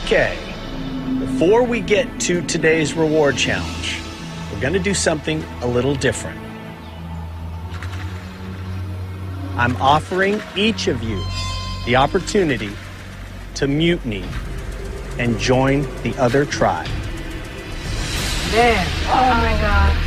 Okay, before we get to today's reward challenge, we're going to do something a little different. I'm offering each of you the opportunity to mutiny and join the other tribe. Man. Oh my God.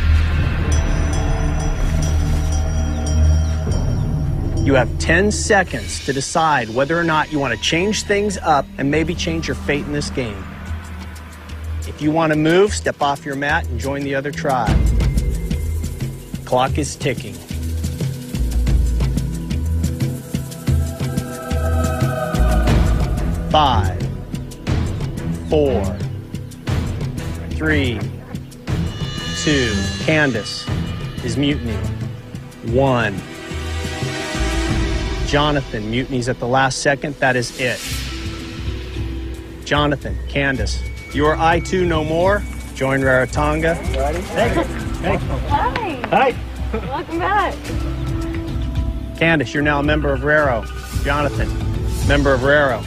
You have 10 seconds to decide whether or not you want to change things up and maybe change your fate in this game. If you want to move, step off your mat and join the other tribe. Clock is ticking. 5, 4, 3, 2. Candice is mutinying. 1. Jonathan mutinies at the last second. That is it. Jonathan, Candice, you are I2 no more. Join Rarotonga. Hey. Hi. Hi. Welcome back. Candice, you're now a member of Raro. Jonathan, member of Raro.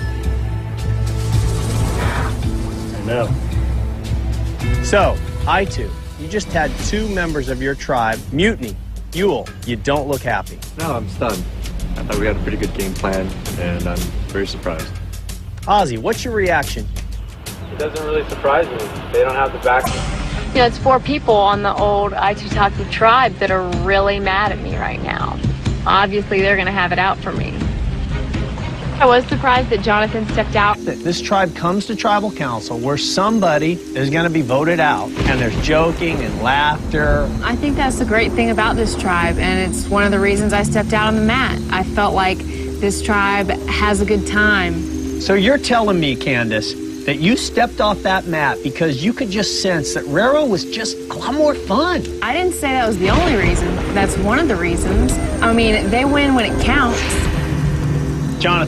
I know. So, I2, you just had 2 members of your tribe mutiny. Yule, you don't look happy. No, I'm stunned. I thought we had a pretty good game plan, and I'm very surprised. Ozzy, what's your reaction? It doesn't really surprise me. They don't have the backing. You know, it's 4 people on the old Aitutaki tribe that are really mad at me right now. Obviously, they're going to have it out for me. I was surprised that Jonathan stepped out. This tribe comes to tribal council where somebody is going to be voted out, and there's joking and laughter. I think that's the great thing about this tribe, and it's one of the reasons I stepped out on the mat. I felt like this tribe has a good time. So you're telling me, Candice, that you stepped off that mat because you could just sense that Raro was just a lot more fun. I didn't say that was the only reason. That's one of the reasons. I mean, they win when it counts. Jonathan.